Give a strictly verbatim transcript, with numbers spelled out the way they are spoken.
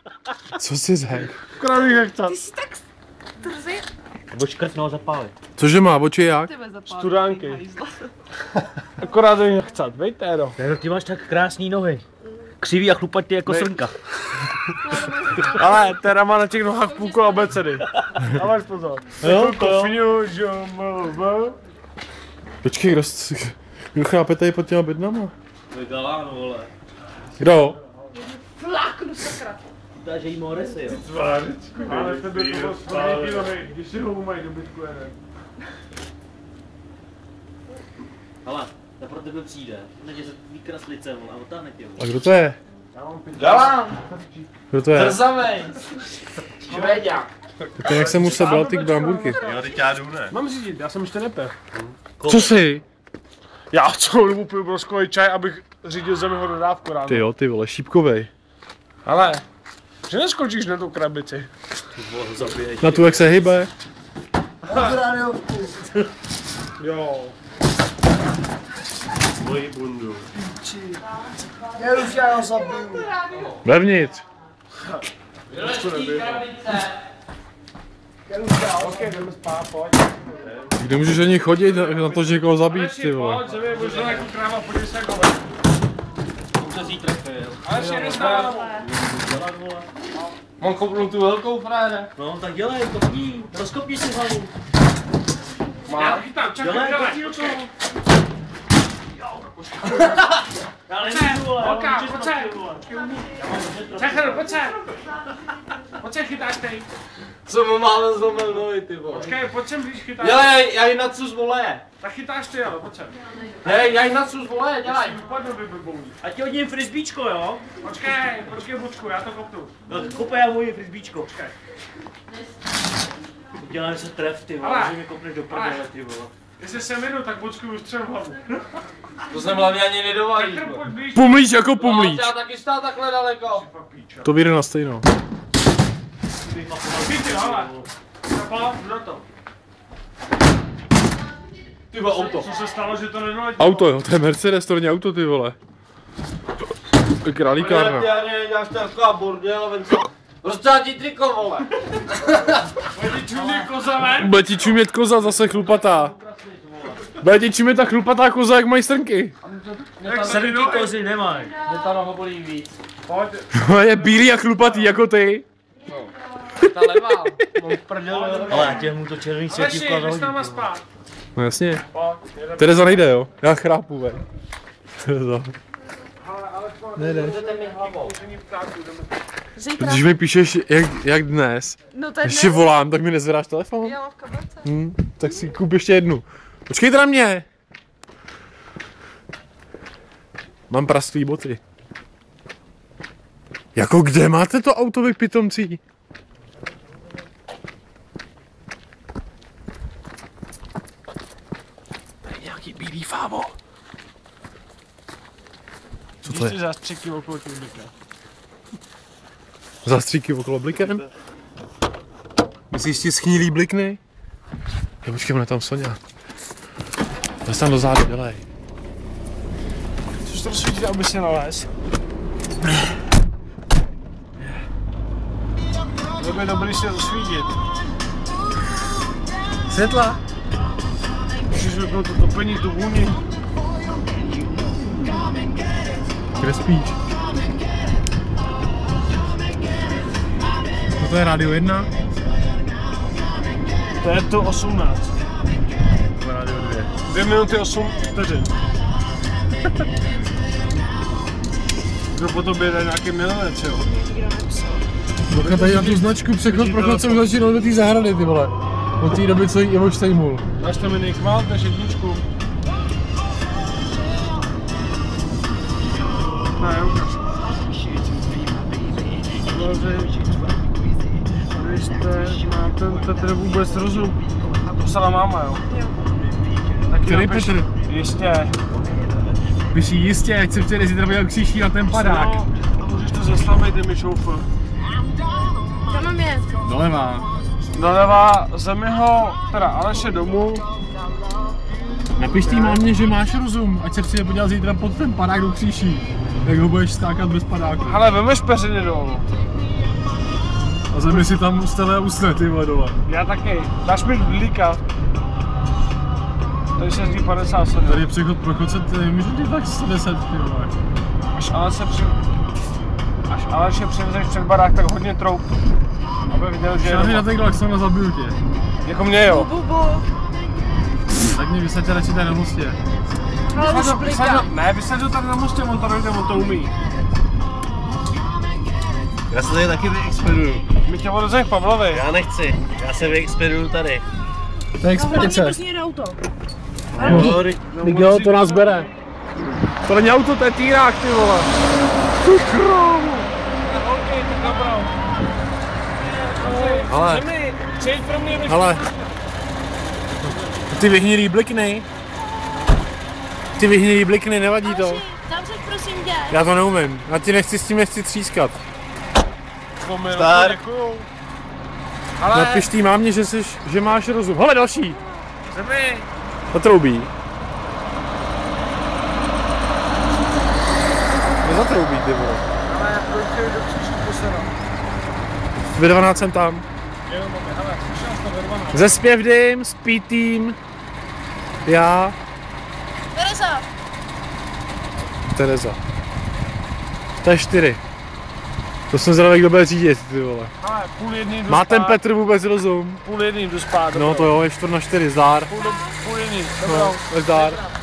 Co jsi řekl? Akorát bych nechtěl. Ty jsi tak trzej. Nebo škrtnou zapálit. Cože má, oči jak? Studánky. Akorát bych nechtěl, veď Téro. Téro, ty máš tak krásný nohy. Křivý a chlupatý jako srnka. Ale Téra má na těch nohách půlku abecedy. A máš pozor. Jo, to jo. Počkej, kdo, kdo chápe tady pod těma bednama? To je Galán, vole. Kdo? Fláknu sakra. To že jí Moresy, jo. Ale tebe to bylo spadný nohy, když si ho umají do bytku jeden. Hele, ta pro tebe přijde. Neděje se tvý kraslice, vole, a otáhne tě, A kdo to je? Galán! Kdo to je? Trzavej! Švéďák! To jak jsem mu sebral ty bramburky. Jo, teď já jdu, ne? Mám řídit, já jsem ještě nepil. Co jsi? Já celou dobu piju broskový čaj, abych řídil Zemiho dodávku ráno. Ty jo, ty vole, šípkovej. Ale, že neskočíš na tu krabici? Na tu jak se hybe. Jo. Moji bundu. Já už já ho zabiju. Vevnitř. Ok, jdeme spát, pojď. Kde můžeš ani chodit na to, že někoho zabít, ty vole. Pojď, Zemi, možná jako kráva, podívej se jako To zítra chvíli. Ale ještě nestále. Mám kopnout tu velkou, frére. No, tak dělej, kopni, rozkopni si hlavu. Já to chytám, čakaj, Dělej, dělej. kopni do toho. Já Pojď nevím, vole, Holka, můžeš pojď to sem. mít, vole. Čakaj, pojď sem. Pojď sem, chytáš ty. Co mu máme zlomil nohy, ty vole. Počkej, pojď sem, když chytáš. Dělej, já ji nacu z voleje. Tak chytáš ty, ale pojď sem. Hej, já ji nacu z voleje, dělej. Vypadnu by blbouní. Ať ti hodím frisbíčko, jo? Počkej, počkej, Bučku, já to kopnu. No, kopej já moje frisbíčko. Počkej. Dělám se tref, ty vole, Ale. že mi kopneš do prdele, ty vole. Jestli se minu, tak Bučku ustřelím hlavu. To jsem hlavně ani nedovalíš, Tak vole. pojď blíž. Pumlíč jako pumlíč. Já taky stál takhle daleko. To vyjde na stejno. Chytě, ale. Zapal, na to. Ty vole, auto. Co se stalo, že to nedoletělo? Auto jo, to je Mercedes, to není auto, ty vole. Králíkárna. Já ne, já jste taková bordel, ven co. Rozčátí triko, vole. Pojď ti čumí koza ven. Bude ti čumět koza zase chlupatá. Bude ti čumět ta chlupatá koza, jak mají strnky. Jak se Srnky vynohy. kozy nemáš. Mě ta noha bolí víc. Pojď. Je bílý a chlupatý jako ty. Ta levá. Mám prdel. Ale já tě mu to červený světívko Aleši, jdeš s zahodím. náma spát. No jasně. Pojď. jedeme. Tereza nejde jo, já chrápu ven. Tereza. Nejde. Zítra. Když mi píšeš jak, jak dnes, No to je ještě dnes. volám, tak mi nezvedáš telefon? Já mám v kabelce. Hm, tak si kup ještě jednu. Počkejte na mě! Mám prastvý boty. Jako kde máte to auto, vy pitomcí? Tady je nějaký bílý fávo. Co to Když ty je? zastřiky okolo těch oblika. Zastříky okolo blikem? Myslíš ti schnilý blikny? Jo, počkej, ona je tam Sonja. Já jsem tam dozadu, dělej. Chceš to rozsvítit, aby se nalez? To by dobrý si rozsvítit. Světla? Můžeš vypnout to topení, tu vůni. Kde spíš? To je rádio jedna? To je to osmnáct. To je rádio dvě. Dvě minuty osm vteřin. Kdo po tobě jde nějaký milenec, jo? Koukám tady na tu značku přechod pro chodce už začínal do té zahrady, ty vole. Od té doby, co jí Ivo Štejmul. Dáš tam jiný chvál, dáš jedničku. Ne, ukáž. Vy jste, máte Petr vůbec rozum. To psala máma, jo? Taky Který napiš, Petr? Jistě. Píši jistě, ať se včera zítra podíval kříží na ten padák. No, můžeš to zaslavit, ty mi šoufa. Kam mám jet? Doleva. Doleva Zemiho, teda Aleše domů. Napiš tý mámě, že máš rozum, ať se přijde podívat zítra pod ten padák do kříží. Jak ho budeš stákat bez padáku. Hele, vemeš peřiny dolů. A zemi si tam ustane a usne, ty vole, dole. Já taky. Dáš mi dudlíka. Tady se jezdí padesát sedm. Tady je přechod pro chodce, ty nemůžu jít tak sto deset, ty vole. Až ale se při... Až ale se přivezeš před barák, tak hodně troup. Aby viděl, že je Šáhni na doma. ten klaxon a zabiju tě. Jako mě jo. Bu, bu. Tak mě vysaďte radši tady na mostě. Ale už Vysaď ho- bliká. vysaď ho- Ne, vysaď ho tady na mostě, on to dojde, on to umí. Já se tady taky vyexpeduju. My tě odvezeme k Pavlovi. Já nechci, já se vyexpeduju tady. To je Hlavně musí jít auto. Jo, teď- Miguel, to nás bere. To není auto, to je týrák, ty vole. Ty krávo. Holky, tak dobrou. Ale, Zemi, přejď pro mě, než... ale. Ty vyhnilý blikny. Ty vyhnilý blikny, nevadí to. Tam se prosím tě. Já to neumím. Já ti nechci s tím nechci třískat. Zdar. Děkuju. Ale, Napiš tý mámě, že, jsi, že máš rozum. Hele, další. Zemi, To troubí. Nezatroubí, ty vole. ale pojďte do příští posera. Ve dvanáct jsem tam. Jo, máme, hele, slyšel jsi to ve dvanáct. Ze Zpěvdym, Speed Team. Já, Tereza. Tereza. To je čtyři. To jsem zrovna, kdo bude řídit, ty vole. Ale půl jedný jdu Má ten spát, Petr vůbec rozum? Půl jedný jdu spát, No dobrou. to jo, je čtvrt na čtyři, zdár. Půl, do, půl jedný, No, dobrou. zdár.